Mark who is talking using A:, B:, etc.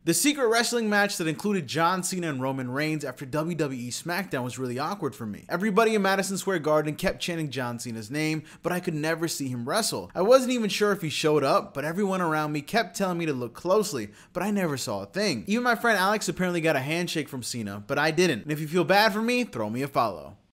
A: The secret wrestling match that included John Cena and Roman Reigns after WWE Smackdown was really awkward for me. Everybody in Madison Square Garden kept chanting John Cena's name, but I could never see him wrestle. I wasn't even sure if he showed up, but everyone around me kept telling me to look closely, but I never saw a thing. Even my friend Alex apparently got a handshake from Cena, but I didn't. And if you feel bad for me, throw me a follow.